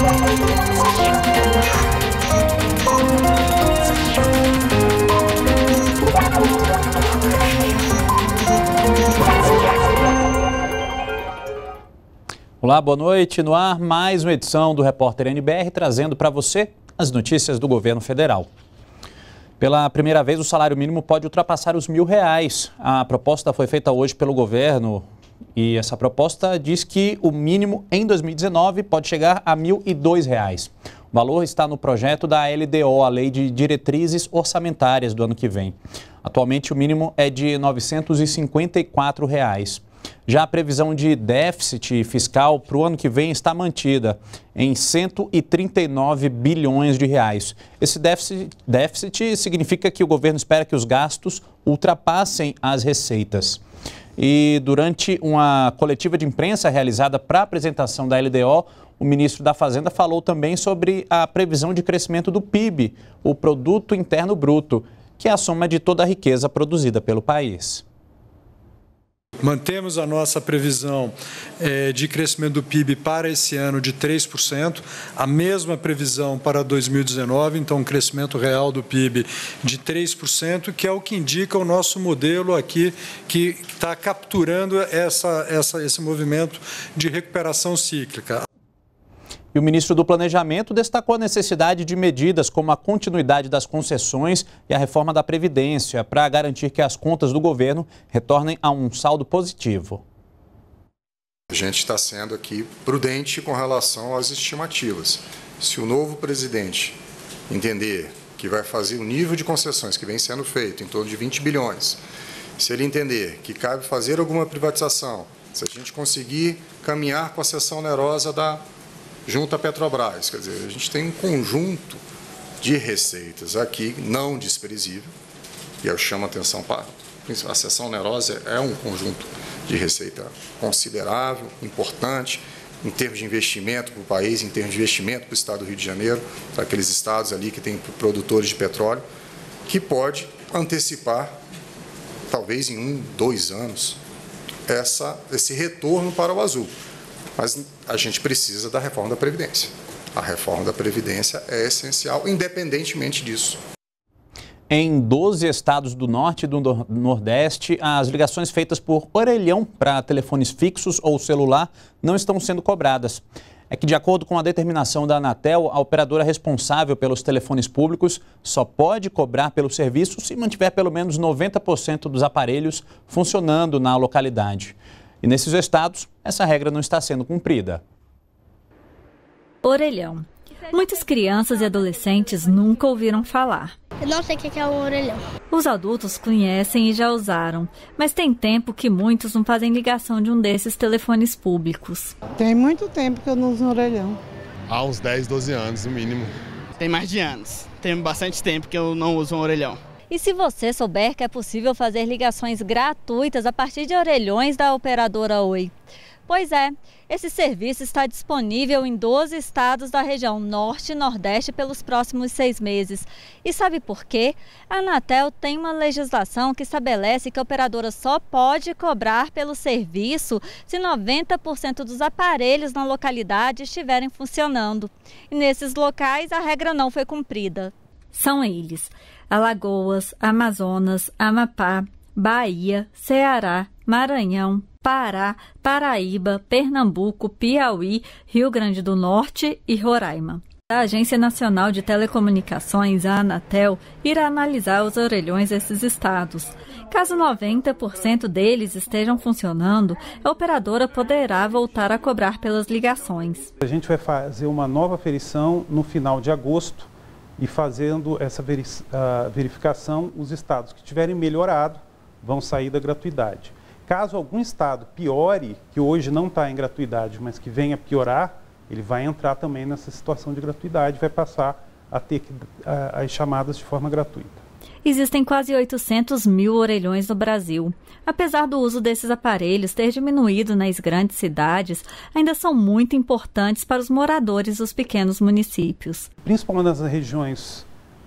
Olá, boa noite. No ar, mais uma edição do Repórter NBR, trazendo para você as notícias do governo federal. Pela primeira vez, o salário mínimo pode ultrapassar os R$1.000. A proposta foi feita hoje pelo governo e essa proposta diz que o mínimo em 2019 pode chegar a R$1.002. O valor está no projeto da LDO, a Lei de Diretrizes Orçamentárias do ano que vem. Atualmente, o mínimo é de R$ 954. Já a previsão de déficit fiscal para o ano que vem está mantida em 139 bilhões de reais. Esse déficit significa que o governo espera que os gastos ultrapassem as receitas. E durante uma coletiva de imprensa realizada para a apresentação da LDO, o ministro da Fazenda falou também sobre a previsão de crescimento do PIB, o Produto Interno Bruto, que é a soma de toda a riqueza produzida pelo país. Mantemos a nossa previsão de crescimento do PIB para esse ano de 3%, a mesma previsão para 2019, então um crescimento real do PIB de 3%, que é o que indica o nosso modelo aqui, que está capturando esse movimento de recuperação cíclica. E o ministro do Planejamento destacou a necessidade de medidas como a continuidade das concessões e a reforma da Previdência para garantir que as contas do governo retornem a um saldo positivo. A gente está sendo aqui prudente com relação às estimativas. Se o novo presidente entender que vai fazer o nível de concessões que vem sendo feito, em torno de 20 bilhões, se ele entender que cabe fazer alguma privatização, se a gente conseguir caminhar com a cessão onerosa junto à Petrobras, quer dizer, a gente tem um conjunto de receitas aqui não desprezível, e eu chamo a atenção para a cessão onerosa é um conjunto de receita considerável, importante, em termos de investimento para o país, em termos de investimento para o estado do Rio de Janeiro, para aqueles estados ali que têm produtores de petróleo, que pode antecipar, talvez em 1, 2 anos, esse retorno para o azul. Mas a gente precisa da reforma da Previdência. A reforma da Previdência é essencial, independentemente disso. Em 12 estados do Norte e do Nordeste, as ligações feitas por orelhão para telefones fixos ou celular não estão sendo cobradas. É que, de acordo com a determinação da Anatel, a operadora responsável pelos telefones públicos só pode cobrar pelo serviço se mantiver pelo menos 90% dos aparelhos funcionando na localidade. E nesses estados, essa regra não está sendo cumprida. Orelhão. Muitas crianças e adolescentes nunca ouviram falar. Eu não sei o que é um orelhão. Os adultos conhecem e já usaram, mas tem tempo que muitos não fazem ligação de um desses telefones públicos. Tem muito tempo que eu não uso um orelhão. Há uns 10, 12 anos, no mínimo. Tem mais de anos. Tem bastante tempo que eu não uso um orelhão. E se você souber que é possível fazer ligações gratuitas a partir de orelhões da operadora Oi? Pois é, esse serviço está disponível em 12 estados da região Norte e Nordeste pelos próximos 6 meses. E sabe por quê? A Anatel tem uma legislação que estabelece que a operadora só pode cobrar pelo serviço se 90% dos aparelhos na localidade estiverem funcionando. E nesses locais a regra não foi cumprida. São eles: Alagoas, Amazonas, Amapá, Bahia, Ceará, Maranhão, Pará, Paraíba, Pernambuco, Piauí, Rio Grande do Norte e Roraima. A Agência Nacional de Telecomunicações, a Anatel, irá analisar os orelhões desses estados. Caso 90% deles estejam funcionando, a operadora poderá voltar a cobrar pelas ligações. A gente vai fazer uma nova aferição no final de agosto, e fazendo essa verificação, os estados que tiverem melhorado vão sair da gratuidade. Caso algum estado piore, que hoje não está em gratuidade, mas que venha piorar, ele vai entrar também nessa situação de gratuidade, vai passar a ter as chamadas de forma gratuita. Existem quase 800 mil orelhões no Brasil. Apesar do uso desses aparelhos ter diminuído nas grandes cidades, ainda são muito importantes para os moradores dos pequenos municípios. Principalmente nas regiões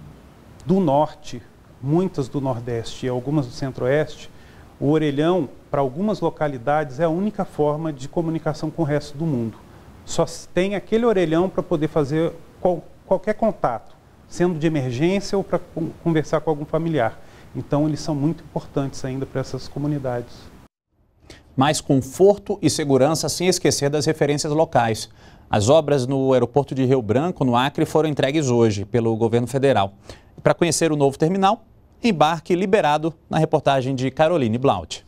do Norte, muitas do Nordeste e algumas do Centro-Oeste, o orelhão, para algumas localidades, é a única forma de comunicação com o resto do mundo. só tem aquele orelhão para poder fazer qualquer contato, sendo de emergência ou para conversar com algum familiar. Então, eles são muito importantes ainda para essas comunidades. Mais conforto e segurança sem esquecer das referências locais. As obras no aeroporto de Rio Branco, no Acre, foram entregues hoje pelo governo federal. Para conhecer o novo terminal, embarque liberado na reportagem de Caroline Blaut.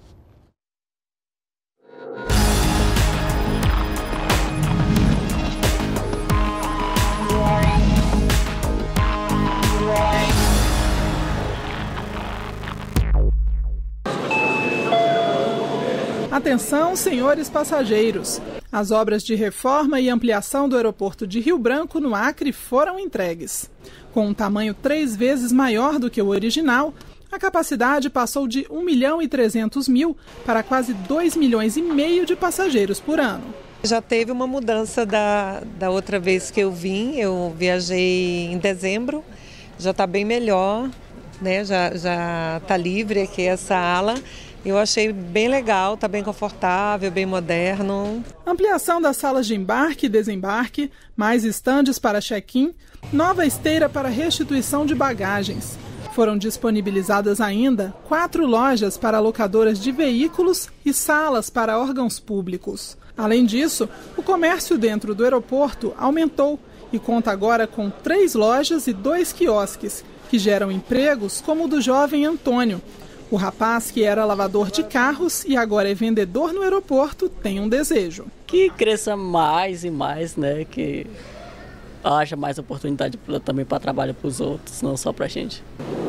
Atenção, senhores passageiros! As obras de reforma e ampliação do aeroporto de Rio Branco, no Acre, foram entregues. Com um tamanho 3 vezes maior do que o original, a capacidade passou de 1.300.000 para quase 2,5 milhões de passageiros por ano. Já teve uma mudança da outra vez que eu vim, eu viajei em dezembro, já está bem melhor, né? Já está livre aqui essa ala. Eu achei bem legal, está bem confortável, bem moderno. Ampliação das salas de embarque e desembarque, mais estandes para check-in, nova esteira para restituição de bagagens. Foram disponibilizadas ainda 4 lojas para locadoras de veículos e salas para órgãos públicos. Além disso, o comércio dentro do aeroporto aumentou e conta agora com 3 lojas e 2 quiosques, que geram empregos como o do jovem Antônio. O rapaz, que era lavador de carros e agora é vendedor no aeroporto, tem um desejo. Que cresça mais e mais, né? Que haja mais oportunidade também para trabalho para os outros, não só para a gente.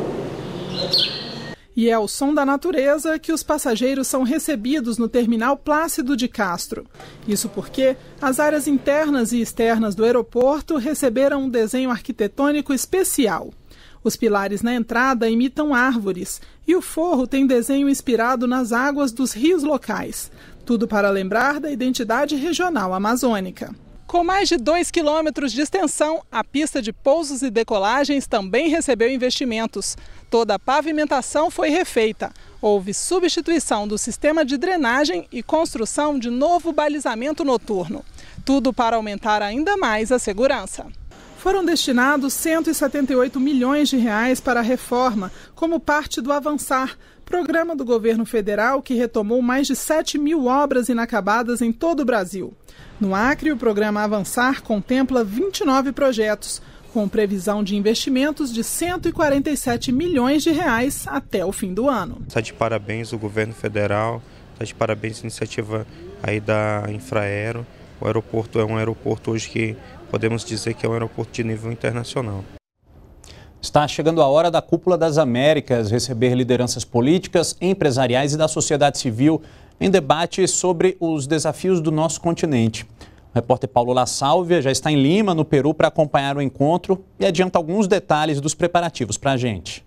E é ao som da natureza que os passageiros são recebidos no terminal Plácido de Castro. Isso porque as áreas internas e externas do aeroporto receberam um desenho arquitetônico especial. Os pilares na entrada imitam árvores e o forro tem desenho inspirado nas águas dos rios locais. Tudo para lembrar da identidade regional amazônica. Com mais de 2 quilômetros de extensão, a pista de pousos e decolagens também recebeu investimentos. Toda a pavimentação foi refeita. Houve substituição do sistema de drenagem e construção de novo balizamento noturno. Tudo para aumentar ainda mais a segurança. Foram destinados 178 milhões de reais para a reforma, como parte do Avançar, programa do governo federal que retomou mais de 7.000 obras inacabadas em todo o Brasil. No Acre, o programa Avançar contempla 29 projetos, com previsão de investimentos de 147 milhões de reais até o fim do ano. Está de parabéns o governo federal, está de parabéns a iniciativa aí da Infraero. O aeroporto é um aeroporto hoje que podemos dizer que é um aeroporto de nível internacional. Está chegando a hora da Cúpula das Américas receber lideranças políticas, empresariais e da sociedade civil em debate sobre os desafios do nosso continente. O repórter Paulo La Sálvia já está em Lima, no Peru, para acompanhar o encontro e adianta alguns detalhes dos preparativos para a gente.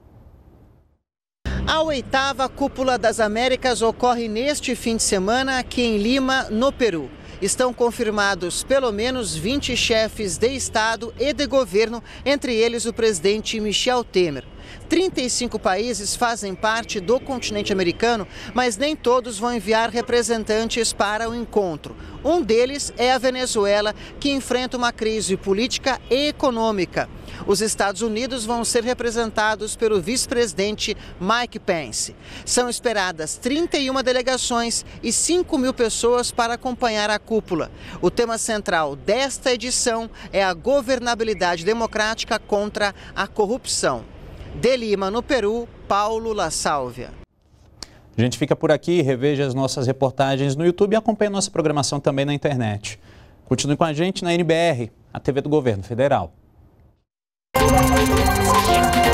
A 8ª Cúpula das Américas ocorre neste fim de semana aqui em Lima, no Peru. Estão confirmados pelo menos 20 chefes de Estado e de governo, entre eles o presidente Michel Temer. 35 países fazem parte do continente americano, mas nem todos vão enviar representantes para o encontro. Um deles é a Venezuela, que enfrenta uma crise política e econômica. Os Estados Unidos vão ser representados pelo vice-presidente Mike Pence. São esperadas 31 delegações e 5.000 pessoas para acompanhar a cúpula. O tema central desta edição é a governabilidade democrática contra a corrupção. De Lima, no Peru, Paulo La Sálvia. A gente fica por aqui, reveja as nossas reportagens no YouTube e acompanhe nossa programação também na internet. Continue com a gente na NBR, a TV do Governo Federal.